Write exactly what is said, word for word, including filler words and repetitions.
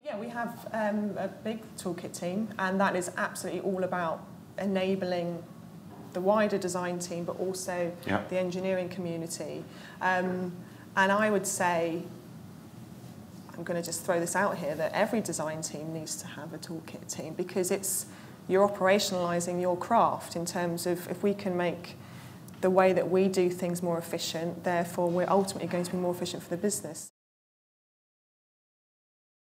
Yeah, we have um, a big toolkit team, and that is absolutely all about enabling the wider design team, but also yeah. the engineering community. Um, and I would say, I'm going to just throw this out here, that every design team needs to have a toolkit team, because it's you're operationalising your craft in terms of if we can make the way that we do things more efficient, therefore we're ultimately going to be more efficient for the business.